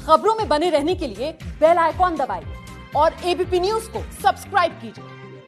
खबरों में बने रहने के लिए बेल आइकॉन दबाइए और एबीपी न्यूज को सब्सक्राइब कीजिए।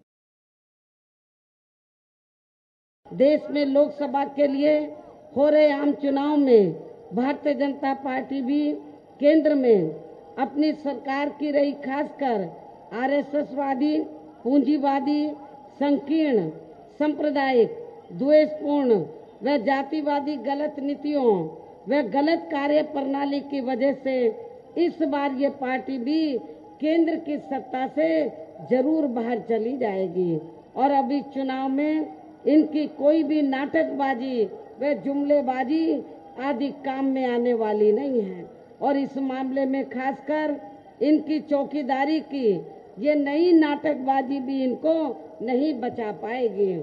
देश में लोकसभा के लिए हो रहे आम चुनाव में भारतीय जनता पार्टी भी केंद्र में अपनी सरकार की रही, खासकर आरएसएसवादी, पूंजीवादी, संकीर्ण, सांप्रदायिक, द्वेषपूर्ण व जातिवादी गलत नीतियों व गलत कार्य प्रणाली की वजह से इस बार ये पार्टी भी केंद्र की सत्ता से जरूर बाहर चली जाएगी और अभी चुनाव में इनकी कोई भी नाटकबाजी व जुमलेबाजी आदि काम में आने वाली नहीं है और इस मामले में खासकर इनकी चौकीदारी की ये नई नाटकबाजी भी इनको नहीं बचा पाएगी।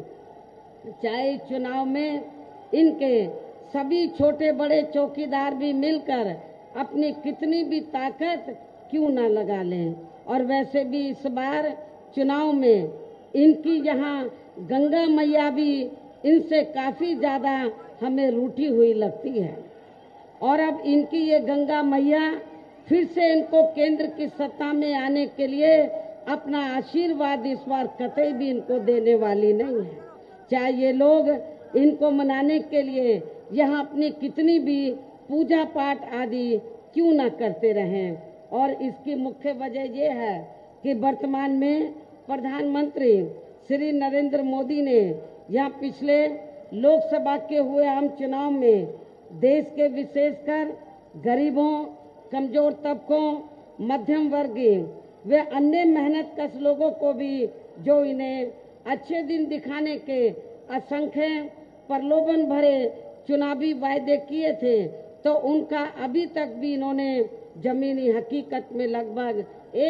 चाहे चुनाव में इनके सभी छोटे बड़े चौकीदार भी मिलकर अपनी कितनी भी ताकत क्यों न लगा लें। और वैसे भी इस बार चुनाव में इनकी यहाँ गंगा मैया भी इनसे काफी ज्यादा हमें रूठी हुई लगती है और अब इनकी ये गंगा मैया फिर से इनको केंद्र की सत्ता में आने के लिए अपना आशीर्वाद इस बार कतई भी इनको देने वाली नहीं है। चाहे ये लोग इनको मनाने के लिए यहाँ अपनी कितनी भी पूजा पाठ आदि क्यों ना करते रहें। और इसकी मुख्य वजह ये है कि वर्तमान में प्रधानमंत्री श्री नरेंद्र मोदी ने यहाँ पिछले लोकसभा के हुए आम चुनाव में देश के विशेषकर गरीबों, कमजोर तबकों, मध्यम वर्गीय व अन्य मेहनत कश लोगों को भी जो इन्हें अच्छे दिन दिखाने के असंख्य प्रलोभन भरे चुनावी वायदे किए थे तो उनका अभी तक भी इन्होंने जमीनी हकीकत में लगभग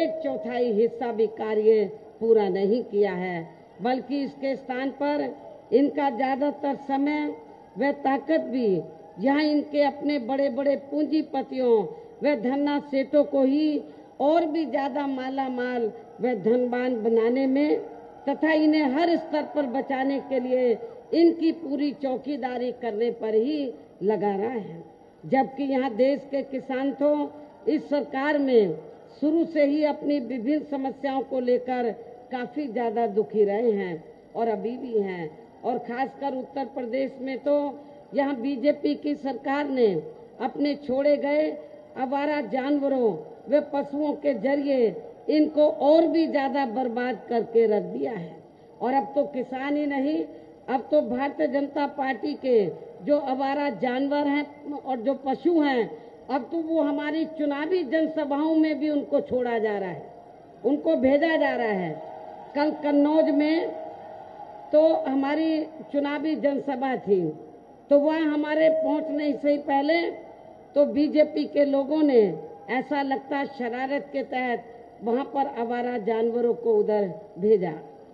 1/4 हिस्सा भी कार्य पूरा नहीं किया है, बल्कि इसके स्थान पर इनका ज्यादातर समय व ताकत भी यहाँ इनके अपने बड़े बड़े पूंजीपतियों व धनना सेठों को ही और भी ज्यादा माला माल व धनवान बनाने में तथा इन्हें हर स्तर पर बचाने के लिए इनकी पूरी चौकीदारी करने पर ही लगा रहा है। जबकि यहाँ देश के किसान तो इस सरकार में शुरू से ही अपनी विभिन्न समस्याओं को लेकर काफी ज्यादा दुखी रहे हैं और अभी भी हैं। और खासकर उत्तर प्रदेश में तो यहाँ बीजेपी की सरकार ने अपने छोड़े गए आवारा जानवरों व पशुओं के जरिए इनको और भी ज्यादा बर्बाद करके रख दिया है। और अब तो किसान ही नहीं, अब तो भारतीय जनता पार्टी के जो आवारा जानवर हैं और जो पशु हैं, अब तो वो हमारी चुनावी जनसभाओं में भी उनको छोड़ा जा रहा है, उनको भेजा जा रहा है। कल कन्नौज में तो हमारी चुनावी जनसभा थी तो वह हमारे पहुंचने से ही पहले तो बीजेपी के लोगों ने ऐसा लगता शरारत के तहत वहां पर आवारा जानवरों को उधर भेजा।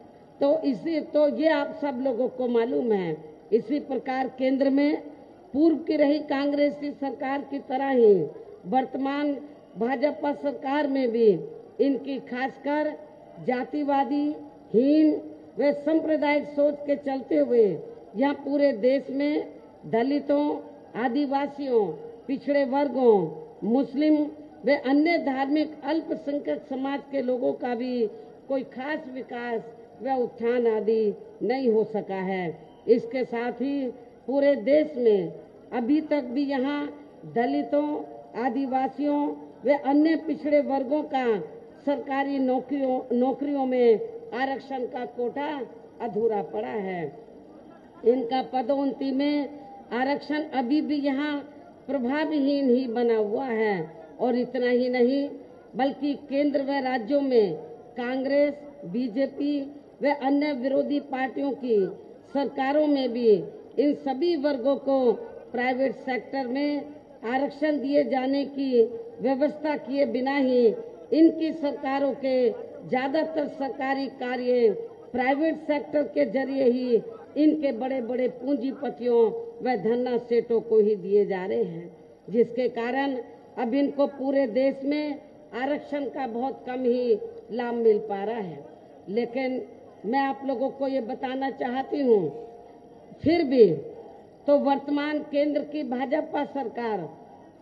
तो ये आप सब लोगों को मालूम है। इसी प्रकार केंद्र में पूर्व की रही कांग्रेसी सरकार की तरह ही वर्तमान भाजपा सरकार में भी इनकी खासकर जातिवादी, हीन व सांप्रदायिक सोच के चलते हुए यहाँ पूरे देश में दलितों, आदिवासियों, पिछड़े वर्गों, मुस्लिम व अन्य धार्मिक अल्पसंख्यक समाज के लोगों का भी कोई खास विकास व उत्थान आदि नहीं हो सका है। इसके साथ ही पूरे देश में अभी तक भी यहाँ दलितों, आदिवासियों व अन्य पिछड़े वर्गों का सरकारी नौकरियों में आरक्षण का कोटा अधूरा पड़ा है। इनका पदोन्नति में आरक्षण अभी भी यहाँ प्रभावहीन ही बना हुआ है। और इतना ही नहीं बल्कि केंद्र व राज्यों में कांग्रेस, बीजेपी व अन्य विरोधी पार्टियों की सरकारों में भी इन सभी वर्गों को प्राइवेट सेक्टर में आरक्षण दिए जाने की व्यवस्था किए बिना ही इनकी सरकारों के ज्यादातर सरकारी कार्य प्राइवेट सेक्टर के जरिए ही इनके बड़े बड़े पूंजीपतियों व धन्ना सेठों को ही दिए जा रहे हैं, जिसके कारण अब इनको पूरे देश में आरक्षण का बहुत कम ही लाभ मिल पा रहा है। लेकिन मैं आप लोगों को ये बताना चाहती हूँ, फिर भी तो वर्तमान केंद्र की भाजपा सरकार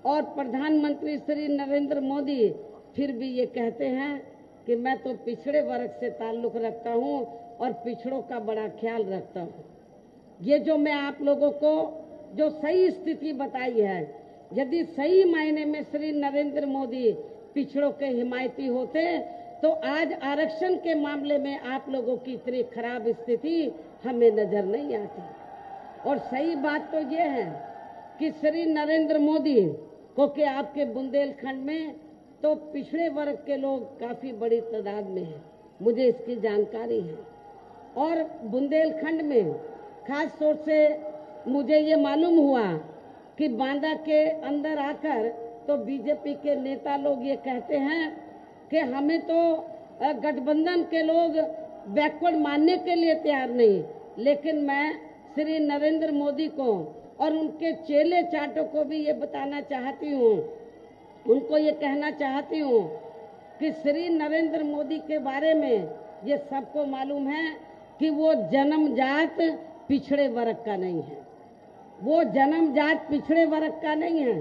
और प्रधानमंत्री श्री नरेंद्र मोदी फिर भी ये कहते हैं कि मैं तो पिछड़े वर्ग से ताल्लुक रखता हूँ और पिछड़ों का बड़ा ख्याल रखता हूँ। ये जो मैं आप लोगों को जो सही स्थिति बताई है, यदि सही मायने में श्री नरेंद्र मोदी पिछड़ों के हिमायती होते तो आज आरक्षण के मामले में आप लोगों की इतनी खराब स्थिति हमें नजर नहीं आती। और सही बात तो ये है कि श्री नरेंद्र मोदी को कि आपके बुंदेलखंड में तो पिछड़े वर्ग के लोग काफी बड़ी तादाद में हैं, मुझे इसकी जानकारी है। और बुंदेलखंड में खास तौर से मुझे ये मालूम हुआ कि बांदा के अंदर आकर तो बीजेपी के नेता लोग ये कहते हैं कि हमें तो गठबंधन के लोग बैकवर्ड मानने के लिए तैयार नहीं, लेकिन मैं श्री नरेंद्र मोदी को और उनके चेले चाटों को भी ये बताना चाहती हूँ, उनको ये कहना चाहती हूँ कि श्री नरेंद्र मोदी के बारे में ये सबको मालूम है कि वो जन्मजात पिछड़े वर्ग का नहीं है, वो जन्मजात पिछड़े वर्ग का नहीं है।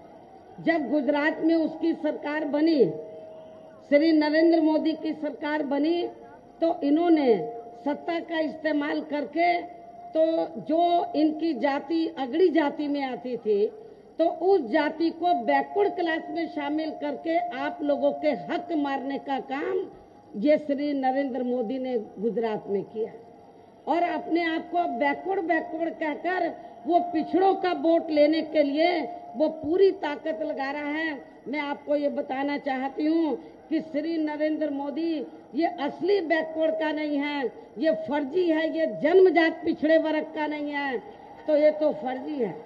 जब गुजरात में उसकी सरकार बनी, श्री नरेंद्र मोदी की सरकार बनी, तो इन्होंने सत्ता का इस्तेमाल करके तो जो इनकी जाति अगड़ी जाति में आती थी तो उस जाति को बैकवर्ड क्लास में शामिल करके आप लोगों के हक मारने का काम ये श्री नरेंद्र मोदी ने गुजरात में किया और अपने आप को बैकवर्ड कहकर वो पिछड़ों का वोट लेने के लिए वो पूरी ताकत लगा रहा है। मैं आपको ये बताना चाहती हूँ कि श्री नरेंद्र मोदी ये असली बैकवर्ड का नहीं है, ये फर्जी है, ये जन्मजात पिछड़े वर्ग का नहीं है, तो ये तो फर्जी है।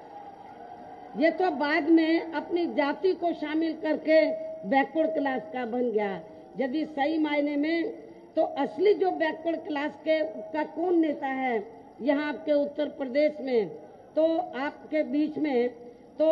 ये तो बाद में अपनी जाति को शामिल करके बैकवर्ड क्लास का बन गया। यदि सही मायने में तो असली जो बैकवर्ड क्लास के का कौन नेता है यहाँ आपके उत्तर प्रदेश में, तो आपके बीच में तो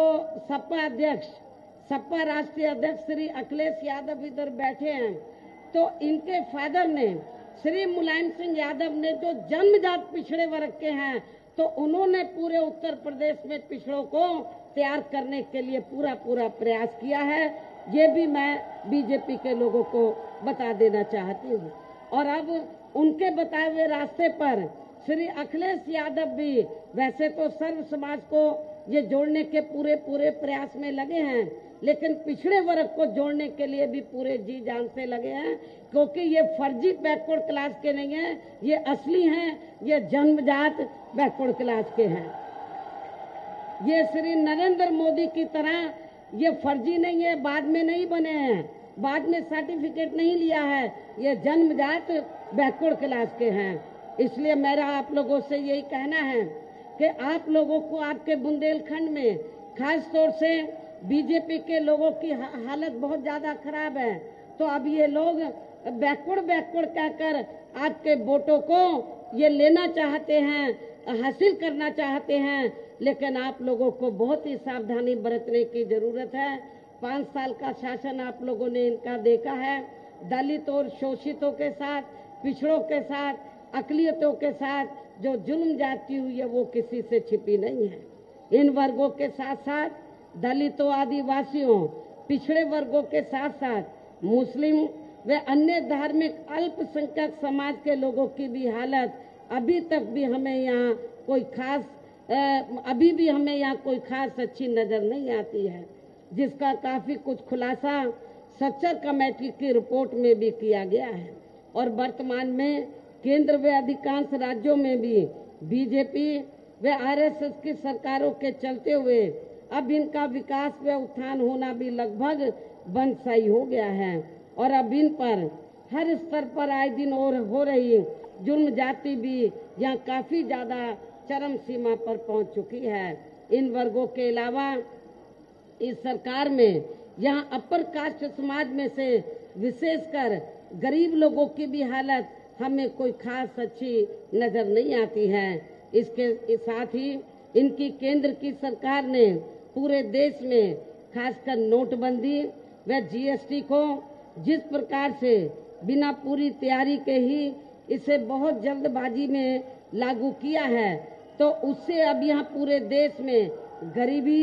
सपा राष्ट्रीय अध्यक्ष श्री अखिलेश यादव इधर बैठे हैं, तो इनके फादर ने श्री मुलायम सिंह यादव ने जो जन्मजात पिछड़े वर्ग के हैं, तो उन्होंने पूरे उत्तर प्रदेश में पिछड़ों को तैयार करने के लिए पूरा प्रयास किया है। ये भी मैं बीजेपी के लोगों को बता देना चाहती हूँ। और अब उनके बताए हुए रास्ते पर श्री अखिलेश यादव भी वैसे तो सर्व समाज को ये जोड़ने के पूरे प्रयास में लगे हैं, लेकिन पिछड़े वर्ग को जोड़ने के लिए भी पूरे जी जान से लगे हैं, क्योंकि ये फर्जी बैकवर्ड क्लास के नहीं हैं, ये असली हैं, ये जन्मजात बैकवर्ड क्लास के हैं। ये श्री नरेंद्र मोदी की तरह ये फर्जी नहीं है, बाद में नहीं बने हैं, बाद में सर्टिफिकेट नहीं लिया है, ये जन्मजात बैकवर्ड क्लास के हैं। इसलिए मेरा आप लोगों से यही कहना है कि आप लोगों को आपके बुंदेलखंड में खास तौर से बीजेपी के लोगों की हालत बहुत ज्यादा खराब है, तो अब ये लोग बैकवर्ड कहकर आपके वोटों को ये लेना चाहते हैं, हासिल करना चाहते हैं, लेकिन आप लोगों को बहुत ही सावधानी बरतने की जरूरत है। 5 साल का शासन आप लोगों ने इनका देखा है, दलित और शोषितों के साथ, पिछड़ों के साथ, अकलियतों के साथ जो जुल्म जाती हुई है वो किसी से छिपी नहीं है। इन वर्गों के साथ साथ दलितों, आदिवासियों, पिछड़े वर्गों के साथ साथ मुस्लिम व अन्य धार्मिक अल्पसंख्यक समाज के लोगों की भी हालत अभी भी हमें यहाँ कोई खास अच्छी नजर नहीं आती है, जिसका काफी कुछ खुलासा सच्चर कमेटी की रिपोर्ट में भी किया गया है। और वर्तमान में केंद्र व अधिकांश राज्यों में भी बीजेपी व आरएसएस की सरकारों के चलते हुए अब इनका विकास व उत्थान होना भी लगभग बंदशाई हो गया है और अब इन पर हर स्तर पर आए दिन और हो रही जुल्म जाति भी यहाँ काफी ज्यादा चरम सीमा पर पहुंच चुकी है। इन वर्गों के अलावा इस सरकार में यहाँ अपर कास्ट समाज में से विशेषकर गरीब लोगों की भी हालत हमें कोई खास अच्छी नजर नहीं आती है। इसके साथ ही इनकी केंद्र की सरकार ने पूरे देश में खासकर नोटबंदी व जीएसटी को जिस प्रकार से बिना पूरी तैयारी के ही इसे बहुत जल्दबाजी में लागू किया है, तो उससे अब यहाँ पूरे देश में गरीबी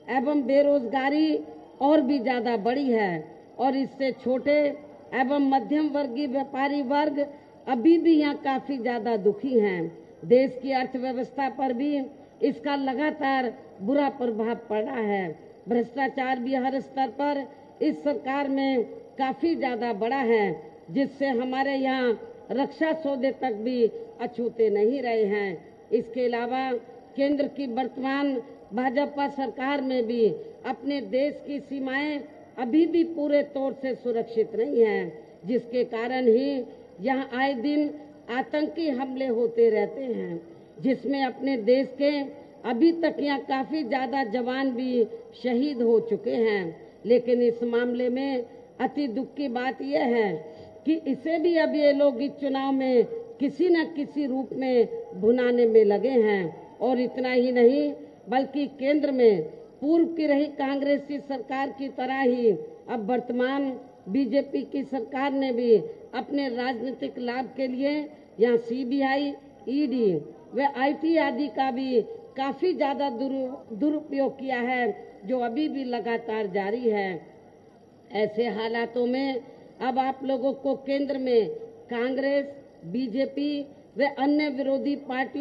एवं बेरोजगारी और भी ज्यादा बढ़ी है और इससे छोटे एवं मध्यम वर्गीय व्यापारी वर्ग अभी भी यहाँ काफी ज्यादा दुखी हैं। देश की अर्थव्यवस्था पर भी इसका लगातार बुरा प्रभाव पड़ा है। भ्रष्टाचार भी हर स्तर पर इस सरकार में काफी ज्यादा बढ़ा है, जिससे हमारे यहाँ रक्षा सौदे तक भी अछूते नहीं रहे हैं। इसके अलावा केंद्र की वर्तमान भाजपा सरकार में भी अपने देश की सीमाएं अभी भी पूरे तौर से सुरक्षित नहीं हैं, जिसके कारण ही यहाँ आए दिन आतंकी हमले होते रहते हैं, जिसमें अपने देश के अभी तक यहाँ काफी ज्यादा जवान भी शहीद हो चुके हैं। लेकिन इस मामले में अति दुख की बात यह है कि इसे भी अब ये लोग इस चुनाव में किसी न किसी रूप में भुनाने में लगे हैं। और इतना ही नहीं, बल्कि केंद्र में पूर्व की रही कांग्रेसी सरकार की तरह ही अब वर्तमान बीजेपी की सरकार ने भी अपने राजनीतिक लाभ के लिए यहाँ सीबीआई, ईडी व आईटी आदि का भी काफी ज्यादा दुरुपयोग किया है, जो अभी भी लगातार जारी है। ऐसे हालातों में अब आप लोगों को केंद्र में कांग्रेस, बीजेपी व अन्य विरोधी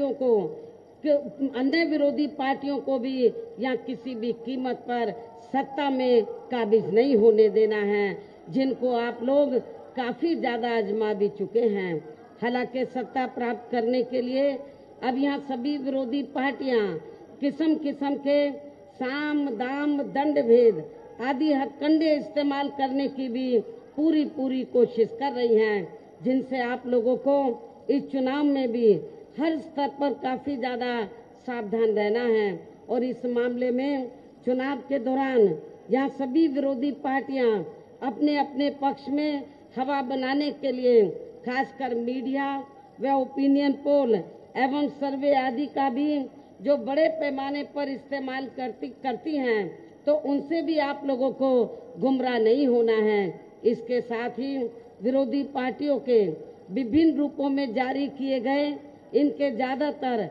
पार्टियों को भी यहाँ किसी भी कीमत पर सत्ता में काबिज नहीं होने देना है, जिनको आप लोग काफी ज्यादा आजमा भी चुके हैं। हालांकि सत्ता प्राप्त करने के लिए अब यहाँ सभी विरोधी पार्टियां किस्म किस्म के साम दाम दंड भेद आदि हथकंडे इस्तेमाल करने की भी पूरी कोशिश कर रही हैं, जिनसे आप लोगों को इस चुनाव में भी हर स्तर पर काफी ज्यादा सावधान रहना है। और इस मामले में चुनाव के दौरान यहाँ सभी विरोधी पार्टियां अपने अपने पक्ष में हवा बनाने के लिए खासकर मीडिया व ओपिनियन पोल एवं सर्वे आदि का भी जो बड़े पैमाने पर इस्तेमाल करती हैं, तो उनसे भी आप लोगों को गुमराह नहीं होना है। इसके साथ ही विरोधी पार्टियों के विभिन्न रूपों में जारी किए गए इनके ज्यादातर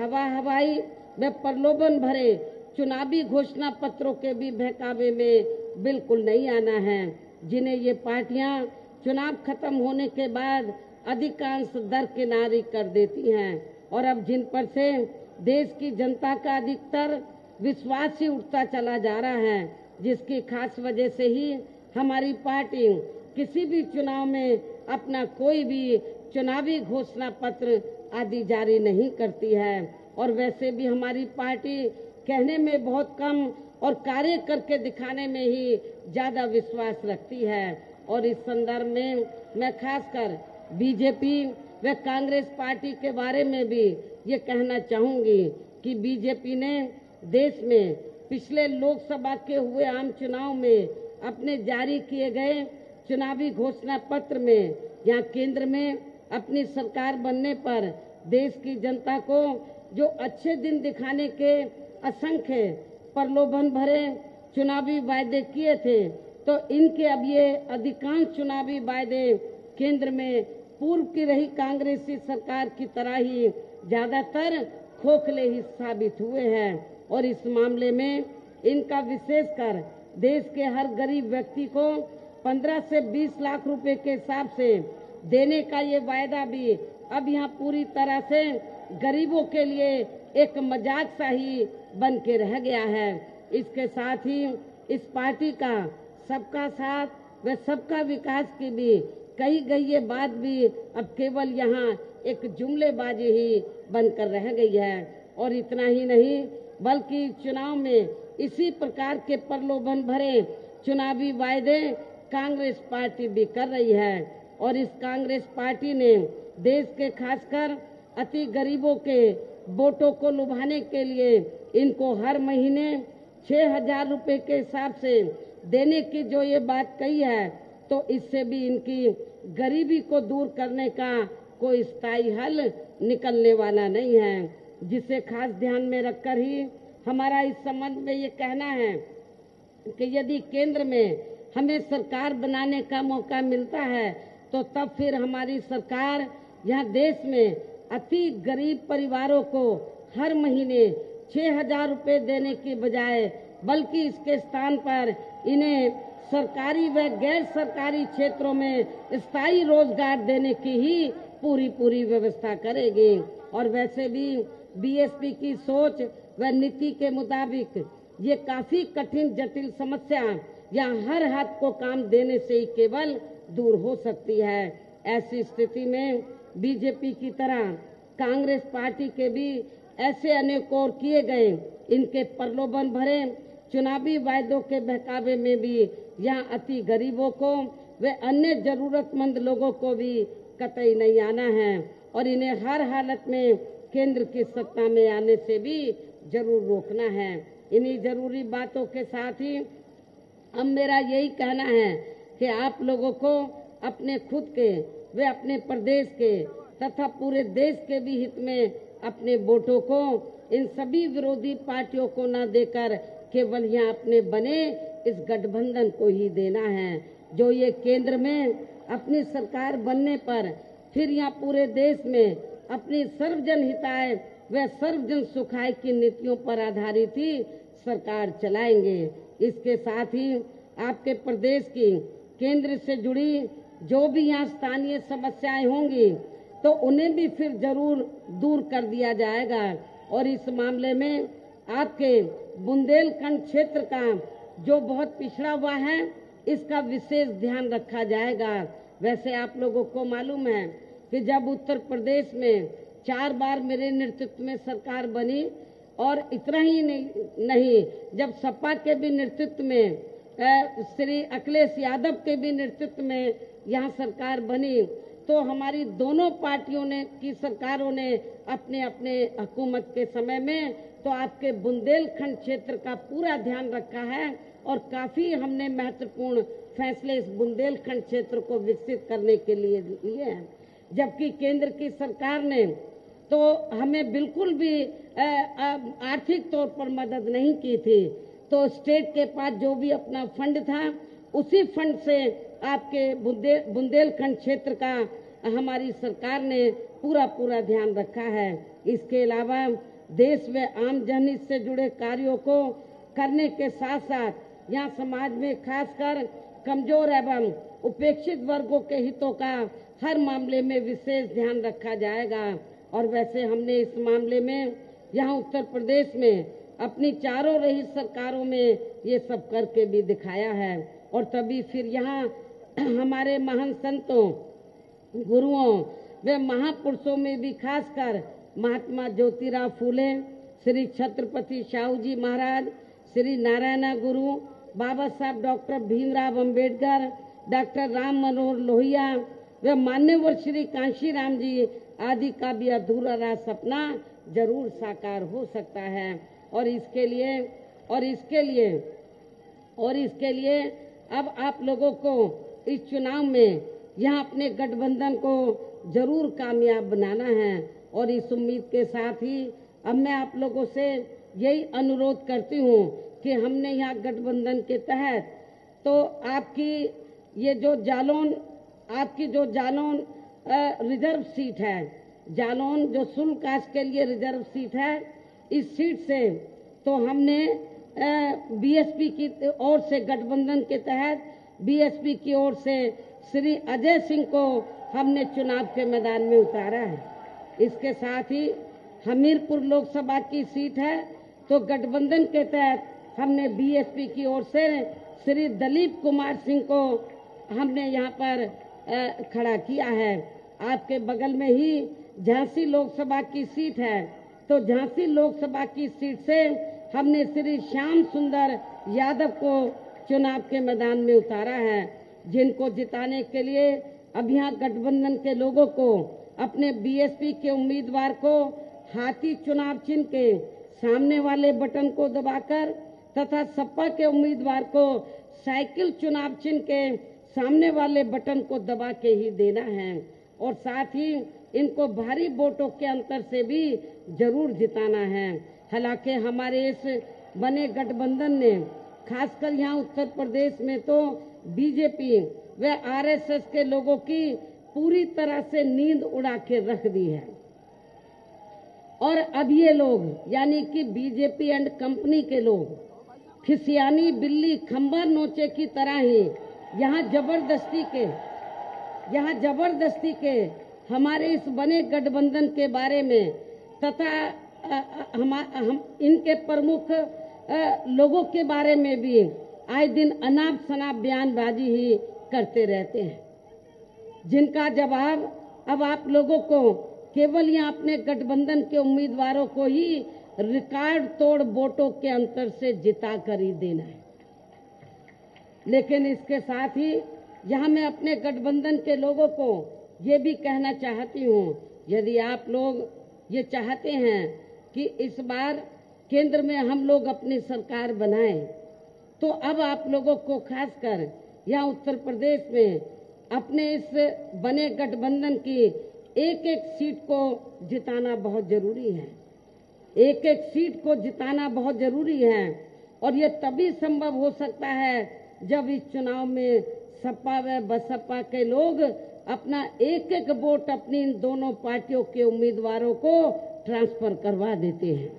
हवाई व प्रलोभन भरे चुनावी घोषणा पत्रों के भी बहकावे में बिल्कुल नहीं आना है, जिन्हें ये पार्टियां चुनाव खत्म होने के बाद अधिकांश दरकिनारी कर देती हैं और अब जिन पर से देश की जनता का अधिकतर विश्वास ही उठता चला जा रहा है, जिसकी खास वजह से ही हमारी पार्टी किसी भी चुनाव में अपना कोई भी चुनावी घोषणा पत्र आदि जारी नहीं करती है। और वैसे भी हमारी पार्टी कहने में बहुत कम और कार्य करके दिखाने में ही ज्यादा विश्वास रखती है। और इस संदर्भ में मैं खासकर बीजेपी व कांग्रेस पार्टी के बारे में भी ये कहना चाहूंगी कि बीजेपी ने देश में पिछले लोकसभा के हुए आम चुनाव में अपने जारी किए गए चुनावी घोषणा पत्र में यहाँ केंद्र में अपनी सरकार बनने पर देश की जनता को जो अच्छे दिन दिखाने के असंख्य प्रलोभन भरे चुनावी वायदे किए थे, तो इनके अब ये अधिकांश चुनावी वायदे केंद्र में पूर्व की रही कांग्रेसी सरकार की तरह ही ज्यादातर खोखले ही साबित हुए हैं। और इस मामले में इनका विशेषकर देश के हर गरीब व्यक्ति को 15 से 20 लाख रुपए के हिसाब से देने का ये वायदा भी अब यहाँ पूरी तरह से गरीबों के लिए एक मजाक सा ही बन के रह गया है। इसके साथ ही इस पार्टी का सबका साथ व सबका विकास की भी कही गई ये बात भी अब केवल यहाँ एक जुमलेबाजी ही बनकर रह गई है। और इतना ही नहीं, बल्कि चुनाव में इसी प्रकार के प्रलोभन भरे चुनावी वायदे कांग्रेस पार्टी भी कर रही है। और इस कांग्रेस पार्टी ने देश के खासकर अति गरीबों के वोटों को लुभाने के लिए इनको हर महीने 6,000 रुपए के हिसाब से देने की जो ये बात कही है, तो इससे भी इनकी गरीबी को दूर करने का कोई स्थायी हल निकलने वाला नहीं है, जिसे खास ध्यान में रखकर ही हमारा इस संबंध में ये कहना है कि यदि केंद्र में हमें सरकार बनाने का मौका मिलता है, तो तब फिर हमारी सरकार यहाँ देश में अति गरीब परिवारों को हर महीने 6,000 रुपए देने की बजाय बल्कि इसके स्थान पर इन्हें सरकारी व गैर सरकारी क्षेत्रों में स्थायी रोजगार देने की ही पूरी व्यवस्था करेगी। और वैसे भी बीएसपी की सोच व नीति के मुताबिक ये काफी कठिन जटिल समस्या या हर हाथ को काम देने से ही केवल दूर हो सकती है। ऐसी स्थिति में बीजेपी की तरह कांग्रेस पार्टी के भी ऐसे अनेक और किए गए इनके प्रलोभन भरे चुनावी वायदों के बहकावे में भी यहाँ अति गरीबों को व अन्य जरूरतमंद लोगों को भी कतई नहीं आना है और इन्हें हर हालत में केंद्र की सत्ता में आने से भी जरूर रोकना है। इन्हीं जरूरी बातों के साथ ही अब मेरा यही कहना है कि आप लोगों को अपने खुद के व अपने प्रदेश के तथा पूरे देश के भी हित में अपने वोटों को इन सभी विरोधी पार्टियों को न देकर केवल यहाँ अपने बने इस गठबंधन को ही देना है, जो ये केंद्र में अपनी सरकार बनने पर फिर यहाँ पूरे देश में अपनी सर्वजन हिताय व सर्वजन सुखाय की नीतियों पर आधारित ही सरकार चलाएंगे। इसके साथ ही आपके प्रदेश की केंद्र से जुड़ी जो भी यहाँ स्थानीय समस्याएं होंगी तो उन्हें भी फिर जरूर दूर कर दिया जाएगा और इस मामले में आपके बुंदेलखंड क्षेत्र का जो बहुत पिछड़ा हुआ है इसका विशेष ध्यान रखा जाएगा। वैसे आप लोगों को मालूम है कि जब उत्तर प्रदेश में 4 बार मेरे नेतृत्व में सरकार बनी और इतना ही नहीं जब सपा के भी नेतृत्व में श्री अखिलेश यादव के भी नेतृत्व में यहाँ सरकार बनी तो हमारी दोनों पार्टियों ने की सरकारों ने अपने अपने हुकूमत के समय में तो आपके बुंदेलखंड क्षेत्र का पूरा ध्यान रखा है और काफी हमने महत्वपूर्ण फैसले इस बुंदेलखंड क्षेत्र को विकसित करने के लिए लिए हैं। जबकि केंद्र की सरकार ने तो हमें बिल्कुल भी आर्थिक तौर पर मदद नहीं की थी, तो स्टेट के पास जो भी अपना फंड था उसी फंड से आपके बुंदेलखंड क्षेत्र का हमारी सरकार ने पूरा ध्यान रखा है। इसके अलावा देश व आम जनहित से जुड़े कार्यों को करने के साथ साथ यहाँ समाज में खासकर कमजोर एवं उपेक्षित वर्गों के हितों का हर मामले में विशेष ध्यान रखा जाएगा। और वैसे हमने इस मामले में यहाँ उत्तर प्रदेश में अपनी चारों रही सरकारों में ये सब करके भी दिखाया है और तभी फिर यहाँ हमारे महान संतों गुरुओं व महापुरुषों में भी खासकर महात्मा ज्योतिराव फूले, श्री छत्रपति शाहू जी महाराज, श्री नारायण गुरु, बाबा साहब डॉक्टर भीमराव अंबेडकर, डॉक्टर राम मनोहर लोहिया व मान्यवर श्री कांशीराम जी आदि का भी अधूरा रहा सपना जरूर साकार हो सकता है। और इसके लिए अब आप लोगों को इस चुनाव में यहाँ अपने गठबंधन को जरूर कामयाब बनाना है और इस उम्मीद के साथ ही अब मैं आप लोगों से यही अनुरोध करती हूँ कि हमने यहाँ गठबंधन के तहत तो आपकी जो जालौन रिजर्व सीट है, जालौन जो शुल्क कास्ट के लिए रिजर्व सीट है, इस सीट से तो हमने बीएसपी की ओर से गठबंधन के तहत बीएसपी की ओर से श्री अजय सिंह को हमने चुनाव के मैदान में उतारा है। इसके साथ ही हमीरपुर लोकसभा की सीट है तो गठबंधन के तहत हमने बीएसपी की ओर से श्री दलीप कुमार सिंह को हमने यहाँ पर खड़ा किया है। आपके बगल में ही झांसी लोकसभा की सीट है तो झांसी लोकसभा की सीट से हमने श्री श्याम सुंदर यादव को चुनाव के मैदान में उतारा है, जिनको जिताने के लिए अब यहाँ गठबंधन के लोगों को अपने बीएसपी के उम्मीदवार को हाथी चुनाव चिन्ह के सामने वाले बटन को दबाकर तथा सपा के उम्मीदवार को साइकिल चुनाव चिन्ह के सामने वाले बटन को दबा के ही देना है और साथ ही इनको भारी वोटों के अंतर से भी जरूर जिताना है। हालांकि हमारे इस बने गठबंधन ने खासकर यहाँ उत्तर प्रदेश में तो बीजेपी व आरएसएस के लोगों की पूरी तरह से नींद उड़ा के रख दी है और अब ये लोग यानी कि बीजेपी एंड कंपनी के लोग खिसियानी बिल्ली खंबा नोचे की तरह ही यहाँ जबरदस्ती के हमारे इस बने गठबंधन के बारे में तथा हम इनके प्रमुख लोगों के बारे में भी आए दिन अनाप शनाप बयानबाजी ही करते रहते हैं, जिनका जवाब अब आप लोगों को केवल यहाँ अपने गठबंधन के उम्मीदवारों को ही रिकॉर्ड तोड़ वोटों के अंतर से जिता कर ही देना है। लेकिन इसके साथ ही यहाँ मैं अपने गठबंधन के लोगों को ये भी कहना चाहती हूँ, यदि आप लोग ये चाहते हैं कि इस बार केंद्र में हम लोग अपनी सरकार बनाएं, तो अब आप लोगों को खासकर यहाँ उत्तर प्रदेश में अपने इस बने गठबंधन की एक एक सीट को जिताना बहुत जरूरी है। एक एक सीट को जिताना बहुत जरूरी है और ये तभी संभव हो सकता है जब इस चुनाव में सपा व बसपा के लोग अपना एक एक वोट अपनी इन दोनों पार्टियों के उम्मीदवारों को ट्रांसफर करवा देते हैं।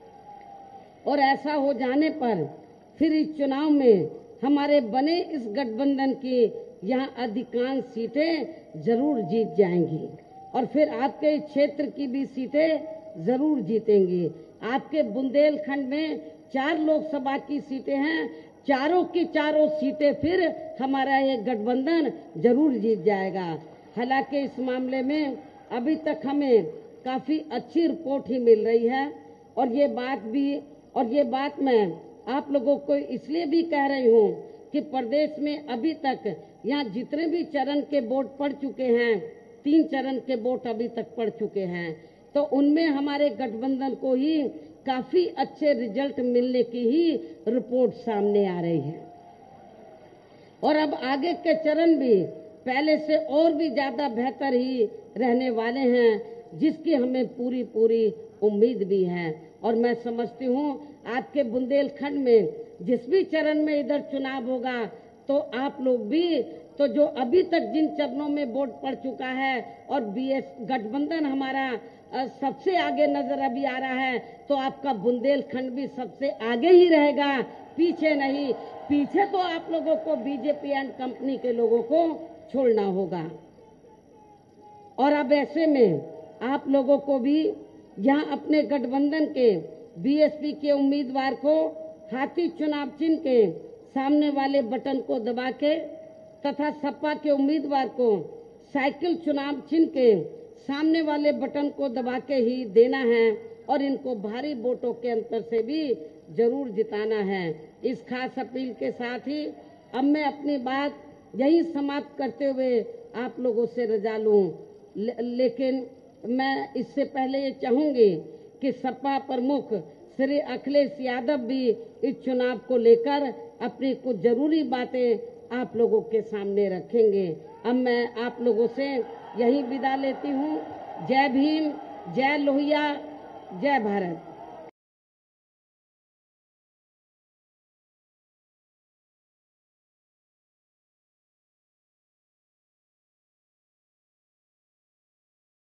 और ऐसा हो जाने पर फिर इस चुनाव में हमारे बने इस गठबंधन की यहाँ अधिकांश सीटें जरूर जीत जाएंगी और फिर आपके क्षेत्र की भी सीटें जरूर जीतेंगी। आपके बुंदेलखंड में 4 लोकसभा की सीटें हैं, चारों की चारों सीटें फिर हमारा ये गठबंधन जरूर जीत जाएगा। हालांकि इस मामले में अभी तक हमें काफी अच्छी रिपोर्ट ही मिल रही है और ये बात मैं आप लोगों को इसलिए भी कह रही हूँ कि प्रदेश में अभी तक यहाँ जितने भी चरण के वोट पड़ चुके हैं, 3 चरण के वोट अभी तक पड़ चुके हैं, तो उनमें हमारे गठबंधन को ही काफी अच्छे रिजल्ट मिलने की ही रिपोर्ट सामने आ रही है। और अब आगे के चरण भी पहले से और भी ज्यादा बेहतर ही रहने वाले हैं, जिसकी हमें पूरी उम्मीद भी है। और मैं समझती हूँ आपके बुंदेलखंड में जिस भी चरण में इधर चुनाव होगा तो आप लोग भी तो जो अभी तक जिन चरणों में वोट पड़ चुका है और बीएस गठबंधन हमारा सबसे आगे नजर अभी आ रहा है, तो आपका बुंदेलखंड भी सबसे आगे ही रहेगा, पीछे नहीं। पीछे तो आप लोगों को बीजेपी एंड कंपनी के लोगों को छोड़ना होगा। और अब ऐसे में आप लोगों को भी यहाँ अपने गठबंधन के बीएसपी के उम्मीदवार को हाथी चुनाव चिन्ह के सामने वाले बटन को दबा के तथा सपा के उम्मीदवार को साइकिल चुनाव चिन्ह के सामने वाले बटन को दबा के ही देना है और इनको भारी वोटों के अंतर से भी जरूर जिताना है। इस खास अपील के साथ ही अब मैं अपनी बात यही समाप्त करते हुए आप लोगों से रजा लूं। लेकिन मैं इससे पहले ये चाहूंगी कि सपा प्रमुख श्री अखिलेश यादव भी इस चुनाव को लेकर अपनी कुछ जरूरी बातें आप लोगों के सामने रखेंगे। अब मैं आप लोगों से यही विदा लेती हूँ। जय भीम, जय लोहिया, जय भारत।